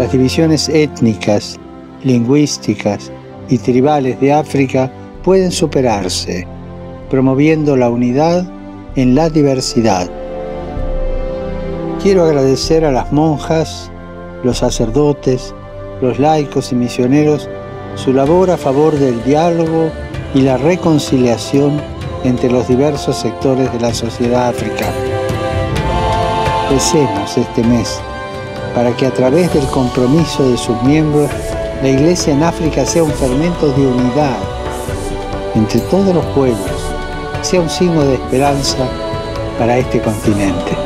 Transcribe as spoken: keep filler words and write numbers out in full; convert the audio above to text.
Las divisiones étnicas, lingüísticas y tribales de África pueden superarse, promoviendo la unidad en la diversidad. Quiero agradecer a las monjas, los sacerdotes, los laicos y misioneros su labor a favor del diálogo y la reconciliación entre los diversos sectores de la sociedad africana. Recemos este mes para que a través del compromiso de sus miembros, la Iglesia en África sea un fermento de unidad entre todos los pueblos, sea un signo de esperanza para este continente.